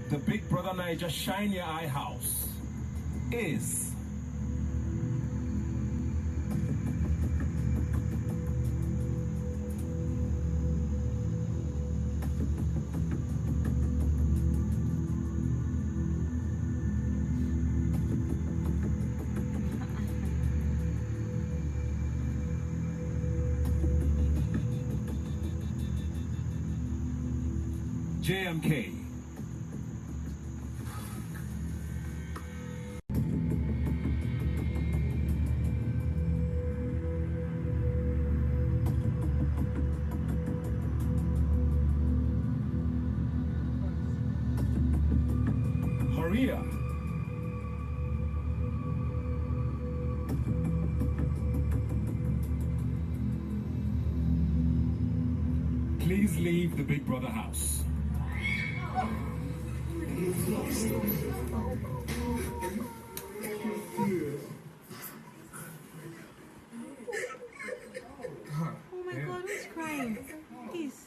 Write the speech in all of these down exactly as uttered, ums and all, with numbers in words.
the Big Brother Niger Shine Your Eye House is J M K. Maria. Please leave the Big Brother house. Oh my God, who's crying? Please.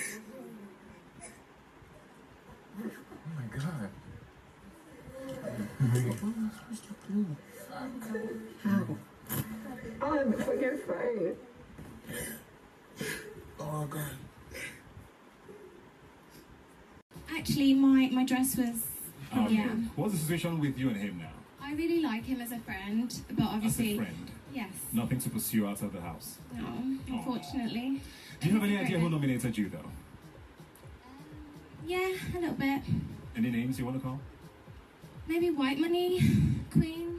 Oh my God. What am I supposed to do? How? I'm fucking afraid. Oh God. Actually, my, my dress was, Um, yeah. What's the situation with you and him now? I really like him as a friend, but obviously... As a friend? Yes. Nothing to pursue outside the house? No, unfortunately. Do you have any idea who nominated you, though? Um, yeah, a little bit. Any names you want to call? Maybe White Money, Queen.